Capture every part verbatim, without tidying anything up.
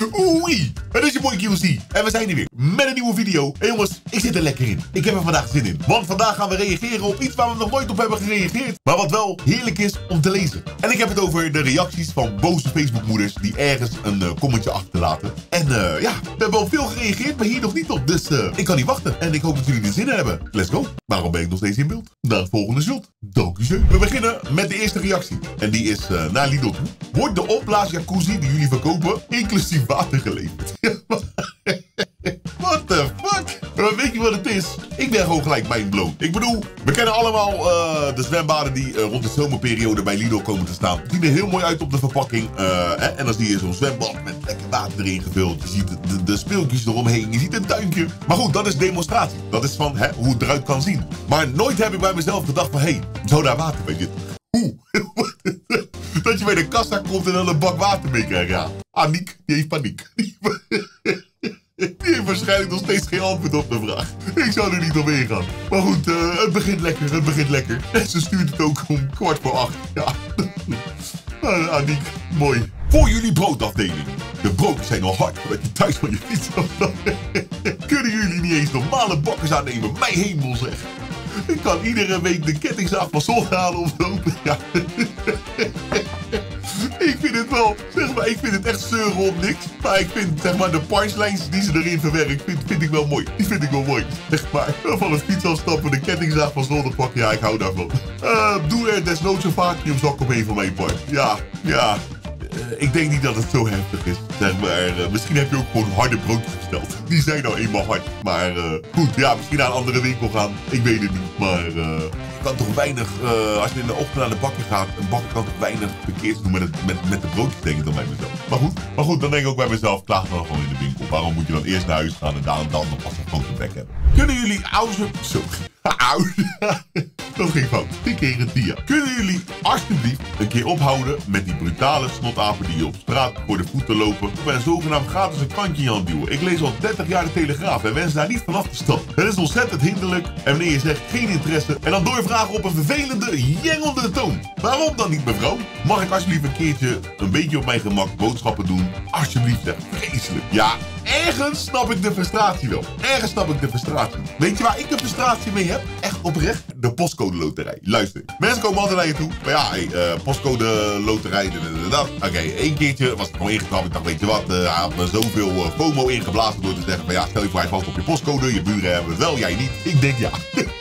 Oei, het is je boy Q C en we zijn hier weer met een nieuwe video. En jongens, ik zit er lekker in. Ik heb er vandaag zin in. Want vandaag gaan we reageren op iets waar we nog nooit op hebben gereageerd. Maar wat wel heerlijk is om te lezen. En ik heb het over de reacties van boze Facebookmoeders die ergens een uh, commentje achterlaten. En uh, ja, we hebben al veel gereageerd, maar hier nog niet op. Dus uh, ik kan niet wachten. En ik hoop dat jullie er zin in hebben. Let's go. Waarom ben ik nog steeds in beeld? Naar het volgende shot. Dank u zeer. We beginnen met de eerste reactie. En die is uh, naar Lidl toe. Wordt de opblaasjacuzzi die jullie verkopen inclusief water geleverd? What the fuck? Maar weet je wat het is? Ik ben gewoon gelijk mindblown. Ik bedoel, we kennen allemaal uh, de zwembaden die uh, rond de zomerperiode bij Lidl komen te staan. Die zien er heel mooi uit op de verpakking. Uh, hè? En dan zie je zo'n zwembad met lekker water erin gevuld. Je ziet de, de, de speeltjes eromheen. Je ziet een tuintje. Maar goed, dat is demonstratie. Dat is van hè, hoe het eruit kan zien. Maar nooit heb ik bij mezelf gedacht van, hé, hey, zou daar water bij zitten? Hoe? Dat je bij de kassa komt en dan een bak water mee krijgt. Ja, Aniek, die heeft paniek. Die heeft waarschijnlijk nog steeds geen antwoord op de vraag. Ik zou er niet op ingaan. Maar goed, uh, het begint lekker, het begint lekker. En ze stuurt het ook om kwart voor acht. Ja. Uh, Aniek, mooi. Voor jullie broodafdeling. De broodjes zijn al hard voordat je thuis van je fiets af. Kunnen jullie niet eens normale bakkers aannemen? Mijn hemel zeg. Ik kan iedere week de kettingzaag van Zon halen om te openen. Ja. Ik vind het wel, zeg maar, ik vind het echt zeuren om niks. Maar ik vind, zeg maar, de punchlines die ze erin verwerkt, vind, vind ik wel mooi. Die vind ik wel mooi. Zeg maar, van het fiets afstappen, de kettingzaag van Zon pakken, ja, ik hou daarvan. Uh, doe er desnoods een vacuümzak omheen van mijn part. Ja, ja. Uh, ik denk niet dat het zo heftig is. Zeg maar, uh, misschien heb je ook gewoon harde broodjes besteld. Die zijn nou eenmaal hard. Maar uh, goed, ja, misschien naar een andere winkel gaan. Ik weet het niet. Maar uh, je kan toch weinig, uh, als je in de ochtend naar de bakker gaat, een bakker kan toch weinig verkeerd doen met, het, met, met de broodjes, denk ik dan bij mezelf. Maar goed, maar goed, dan denk ik ook bij mezelf, klaag dan gewoon in de winkel. Waarom moet je dan eerst naar huis gaan en daar en dan nog pas een grote bek hebben? Kunnen jullie auzen... Zo... Dat ging fout. Ik kreeg het dia. Kunnen jullie alsjeblieft een keer ophouden met die brutale snotapen die je op straat voor de voeten lopen bij een zogenaamd gratis een kantje in je hand duwen? Ik lees al dertig jaar de Telegraaf en wens daar niet vanaf te stappen. Het is ontzettend hinderlijk en wanneer je zegt geen interesse en dan doorvragen op een vervelende, jengelde toon. Waarom dan niet, mevrouw? Mag ik alsjeblieft een keertje een beetje op mijn gemak boodschappen doen? Alsjeblieft, zeg. Vreselijk. Ja, ergens snap ik de frustratie wel. Ergens snap ik de frustratie. Weet je waar ik de frustratie mee heb? Echt oprecht? De postcode loterij. Luister. Mensen komen altijd naar je toe. Maar ja, hey, uh, postcode loterij. Oké, okay, één keertje was het gewoon ingetrapt. Ik dacht, weet je wat? Uh, hij had me zoveel uh, FOMO ingeblazen door te zeggen van ja, stel je voor hij valt op je postcode. Je buren hebben het wel, jij niet. Ik denk ja.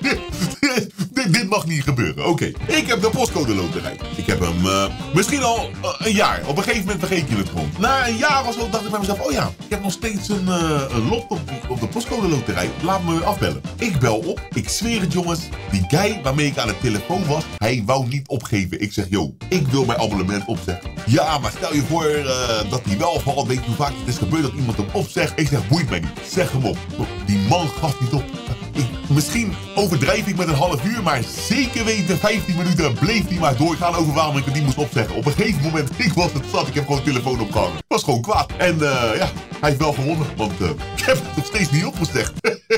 dit, dit mag niet gebeuren. Oké, okay. Ik heb de postcode loterij. Ik heb hem uh, misschien al uh, een jaar. Op een gegeven moment vergeet je het gewoon. Na een jaar of zo dacht ik bij mezelf, oh ja, ik heb nog steeds een, uh, een lot op, op de postcode loterij. Laat me afbellen. Ik bel op. Ik zweer het jongens. Die guy waarmee ik aan de telefoon was, hij wou niet opgeven. Ik zeg, yo, ik wil mijn abonnement opzeggen. Ja, maar stel je voor uh, dat hij wel valt. Weet je hoe vaak het is gebeurd dat iemand hem opzegt? Ik zeg, boeit mij niet. Zeg hem op. Die man gaf niet op. Ik, misschien overdrijf ik met een half uur, maar zeker weten vijftien minuten bleef hij maar doorgaan over waarom ik het niet moest opzeggen. Op een gegeven moment, ik was het zat, ik heb gewoon de telefoon opgehangen. Ik was gewoon kwaad. En uh, ja, hij heeft wel gewonnen, want uh, ik heb het nog steeds niet opgezegd.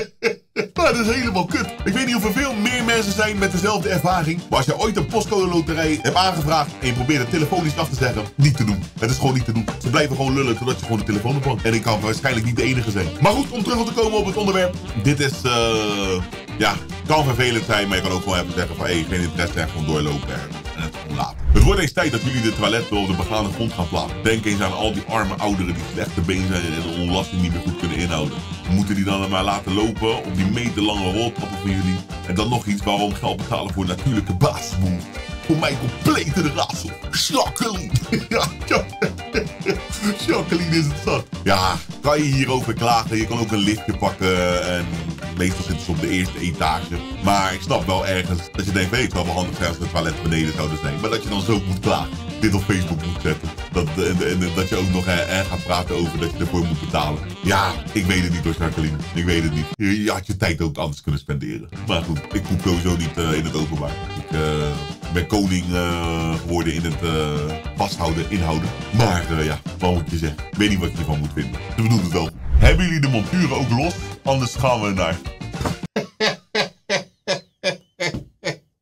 Maar dat is helemaal kut. Ik weet niet of er veel meer mensen zijn met dezelfde ervaring. Maar als je ooit een postcode loterij hebt aangevraagd en je probeert het telefonisch af te zeggen, niet te doen. Het is gewoon niet te doen. Ze blijven gewoon lullen totdat je gewoon de telefoon ophangt. En ik kan waarschijnlijk niet de enige zijn. Maar goed, om terug te komen op het onderwerp. Dit is, uh, ja, kan vervelend zijn, maar je kan ook gewoon even zeggen van, hé, hey, geen interesse, en gewoon doorlopen en, en het gewoon laten. Het wordt eens tijd dat jullie de toiletten op de begaande grond gaan plaatsen. Denk eens aan al die arme ouderen die slechte been zijn en de onlasting niet meer goed kunnen inhouden. Moeten die dan maar laten lopen op die meterlange roltrappen van jullie? En dan nog iets, waarom geld betalen voor natuurlijke basisbehoeften? Voor mij compleet de raadsel. Jacqueline. Ja, ja. Jacqueline is het zat. Ja, kan je hierover klagen? Je kan ook een liftje pakken en meestal zitten ze op de eerste etage. Maar ik snap wel ergens dat je denkt, weet je, het zou wel handig zijn als de toilet beneden zouden zijn. Maar dat je dan zo moet klagen. Dit op Facebook moet zetten. Dat, en, en dat je ook nog eh, gaat praten over dat je ervoor moet betalen. Ja, ik weet het niet hoor, Jacqueline. Ik weet het niet. Je, je had je tijd ook anders kunnen spenderen. Maar goed, ik poep sowieso niet uh, in het openbaar. Ik uh, ben koning uh, geworden in het uh, vasthouden, inhouden. Maar uh, ja, wat moet je zeggen? Ik weet niet wat je ervan moet vinden. Ze bedoelt het wel. Hebben jullie de monturen ook los? Anders gaan we naar...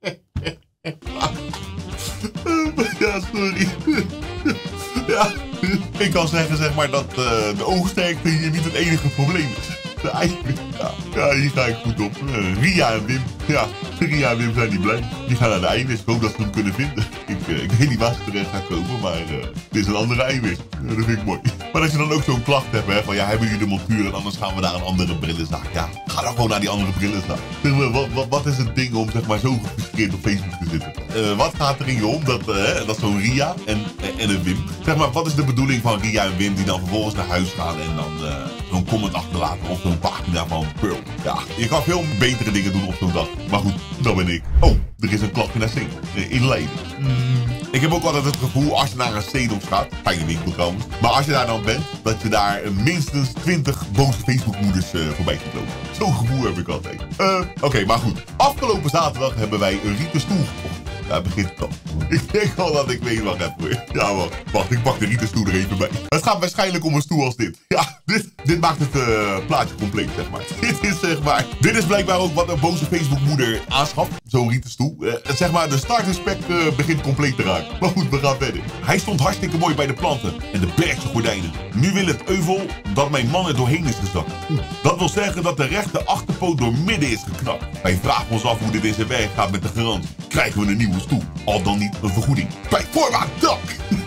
Ja, sorry. Ja, Ik kan zeggen, zeg maar, dat uh, de oogsterkte hier niet het enige probleem is. De eiwit, ja. Ja, hier ga ik goed op. Uh, Ria en Wim. Ja, Ria en Wim zijn niet blij. Die gaan naar de eiwit. Ik hoop dat ze hem kunnen vinden. Ik, uh, ik weet niet waar ze terecht gaan komen, maar uh, dit is een andere eiwit. Uh, dat vind ik mooi. Maar als je dan ook zo'n klacht hebt, hè, van ja, hebben jullie de montuur en anders gaan we naar een andere brillenzaak. Ja, ga dan gewoon naar die andere brillenzaak. Uh, wat, wat, wat is het ding om, zeg maar, zo gefrustreerd op Facebook te zitten? Uh, wat gaat er in je om dat, uh, dat zo'n Ria en, en een Wim, zeg maar, wat is de bedoeling van Ria en Wim die dan vervolgens naar huis gaan en dan uh, zo'n comment achterlaten op zo'n pagina van Pearl? Ja, je kan veel betere dingen doen op zo'n dag. Maar goed, dat ben ik. Oh, er is een klachtje naar Sedom. In Leiden. Mm. Ik heb ook altijd het gevoel, als je naar een Sedom gaat, fijne winkel trouwens, maar als je daar dan bent, dat je daar minstens twintig boze Facebookmoeders uh, voorbij kunt lopen. Zo'n gevoel heb ik altijd. Uh, Oké, okay, maar goed. Afgelopen zaterdag hebben wij een rieten stoel gekocht. Ja, het begint het al. Ik denk al dat ik weet wat ik heb. Ja, wacht. Wacht, ik pak de rieten stoel er even bij. Het gaat waarschijnlijk om een stoel als dit. Ja, dit, dit maakt het uh, plaatje compleet, zeg maar. Dit is, zeg maar... Dit is blijkbaar ook wat een boze Facebookmoeder aanschaft. Zo'n rieten stoel. Uh, zeg maar, de starterspec uh, begint compleet te raken. Maar goed, we gaan verder. Hij stond hartstikke mooi bij de planten. En de bergse gordijnen. Nu wil het euvel dat mijn man er doorheen is gezakt. Dat wil zeggen dat de rechter achterpoot door midden is geknapt. Wij vragen ons af hoe dit in zijn werk gaat met de garantie. Krijgen we een nieuwe stoel? Al dan niet een vergoeding. Bij voorbaat dak!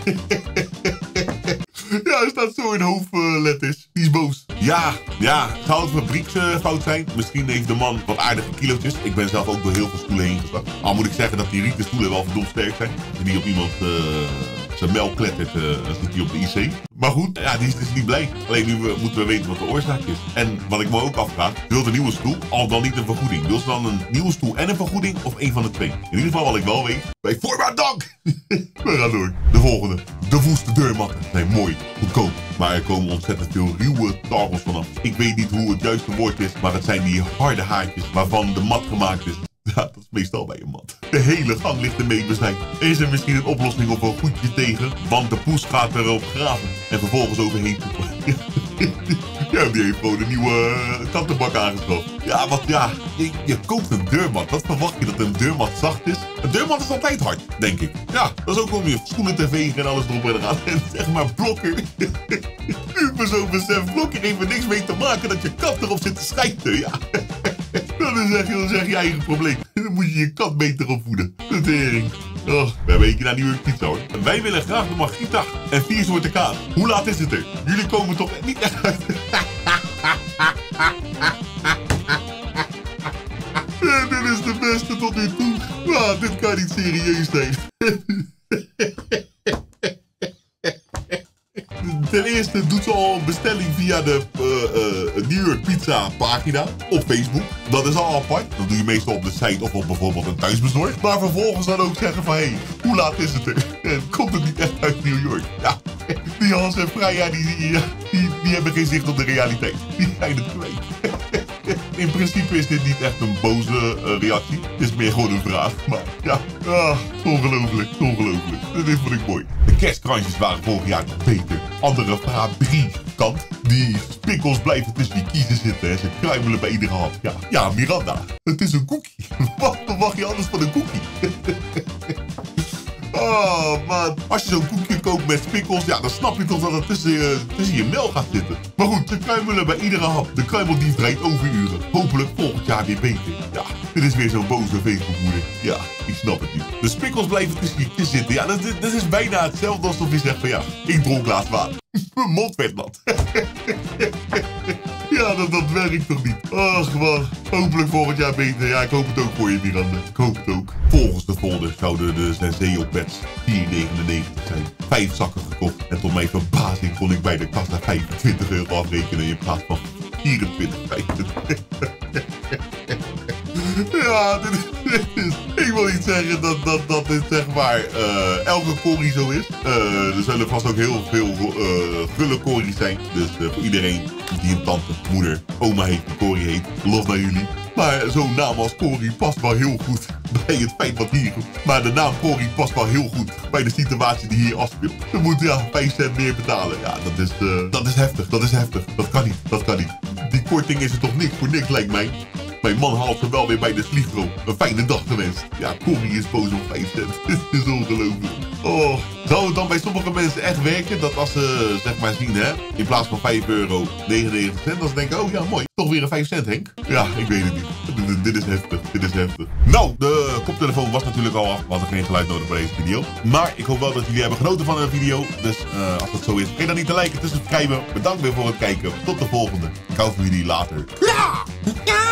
Ja, hij staat zo in hoofdletters. Die is boos. Ja, ja. Zou het fabrieksfout zijn? Misschien heeft de man wat aardige kilootjes. Ik ben zelf ook door heel veel stoelen heen gestapt. Al moet ik zeggen dat die rieten stoelen wel verdomd sterk zijn. Als je die op iemand uh, zijn melk klettert, uh, dan zit hij op de I C. Maar goed, ja, die is dus niet blij. Alleen nu uh, moeten we weten wat de oorzaak is. En wat ik me ook afvraag, wil een nieuwe stoel, al dan niet een vergoeding? Wil ze dan een nieuwe stoel en een vergoeding of een van de twee? In ieder geval wat ik wel weet, bij voorbaat dank! We gaan door. De volgende. De woeste deurmatten zijn mooi, goedkoop. Maar er komen ontzettend veel ruwe tafels vanaf. Ik weet niet hoe het juiste woord is, maar het zijn die harde haartjes waarvan de mat gemaakt is. Ja, dat is meestal bij een mat. De hele gang ligt ermee bezaaid. Is er misschien een oplossing of een goedje tegen? Want de poes gaat erop graven en vervolgens overheen poepen. Ja, die heeft gewoon een nieuwe uh, kattenbak aangeschaft. Ja, wat ja, je, je koopt een deurmat. Wat verwacht je, dat een deurmat zacht is? Een deurmat is altijd hard, denk ik. Ja, dat is ook om je schoenen te vegen en alles erop en eraan. En zeg maar blokker. Nu me zo besef, blokker heeft er niks mee te maken dat je kat erop zit te schijten. Ja. Dan zeg je, dan zeg je eigen probleem. Dan moet je je kat beter opvoeden. De tering. Oh, we hebben een keer naar New York pizza hoor. En wij willen graag de margarita en vier soorten kaas. Hoe laat is het er? Jullie komen toch niet echt uit. En dit is de beste tot nu toe. Ah, dit kan niet serieus zijn. Ten eerste doet ze al een bestelling via de uh, uh, New York Pizza pagina op Facebook. Dat is al apart. Dat doe je meestal op de site of op bijvoorbeeld een thuisbezorgd. Maar vervolgens dan ook zeggen van, hé, hey, hoe laat is het er? En komt het niet echt uit New York? Ja, die Hans en Freya, die, die, die, die hebben geen zicht op de realiteit. Die zijn het kwijt. In principe is dit niet echt een boze uh, reactie. Het is meer gewoon een vraag. Maar ja, ah, ongelooflijk, ongelooflijk. Dit vond ik mooi. De kerstkrantjes waren vorig jaar nog beter. Andere fabriek kant. Die spikkels blijven tussen die kiezen zitten en ze kruimelen bij iedere hap. Ja, ja, Miranda, het is een cookie. Wat verwacht je anders van een cookie? Oh man, als je zo'n koekje koopt met spikkels, ja, dan snap je toch dat het tussen je, tussen je mel gaat zitten. Maar goed, ze kruimelen bij iedere hap. De kruimeldief draait overuren. Hopelijk volgend jaar weer beter. Ja, dit is weer zo'n boze Facebookmoeder. Ja, ik snap het niet. De spikkels blijven tussen je kist zitten. Ja, dat, dat is bijna hetzelfde alsof je zegt van ja, ik dronk laatst water. Mijn mond werd nat. Ja, dat, dat werkt toch niet. Ach man, hopelijk volgend jaar beter. Ja, ik hoop het ook voor je, Miranda. Ik hoop het ook. Volgens de folder zouden de Senseo-pads vier negenennegentig zijn. Vijf zakken gekocht. En tot mijn verbazing kon ik bij de kassa vijfentwintig euro afrekenen in plaats van vierentwintig vijfentwintig. Ja, dit is, dit is... Ik wil niet zeggen dat, dat, dat dit zeg maar uh, elke korie zo is. Uh, er zullen vast ook heel veel uh, gulle kories zijn. Dus uh, voor iedereen die een tante, moeder, oma heeft, die korie heet, lof naar jullie. Maar zo'n naam als Corrie past wel heel goed bij het feit wat hier... Maar de naam Corrie past wel heel goed bij de situatie die hier afspeelt. Je moet ja, vijf cent meer betalen. Ja, dat is, uh, dat is heftig. Dat is heftig. Dat kan niet. Dat kan niet. Die korting is er toch niks voor niks, lijkt mij. Mijn man haalt ze wel weer bij de Sligro. Een fijne dag gewenst. Ja, Corrie is boos op vijf cent. Dit is ongelooflijk. Oh, Zou het dan bij sommige mensen echt werken dat als ze zeg maar zien, hè, in plaats van vijf euro negenennegentig cent, dan ze denken, oh ja mooi, toch weer een vijf cent Henk? Ja, ik weet het niet. Dit, dit is heftig, dit is heftig. Nou, de koptelefoon was natuurlijk al af, we hadden geen geluid nodig bij deze video. Maar ik hoop wel dat jullie hebben genoten van de video. Dus uh, als dat zo is, vergeet dan niet te liken, te subscriben. Bedankt weer voor het kijken. Tot de volgende. Ik hou van jullie later. Ja! Ja!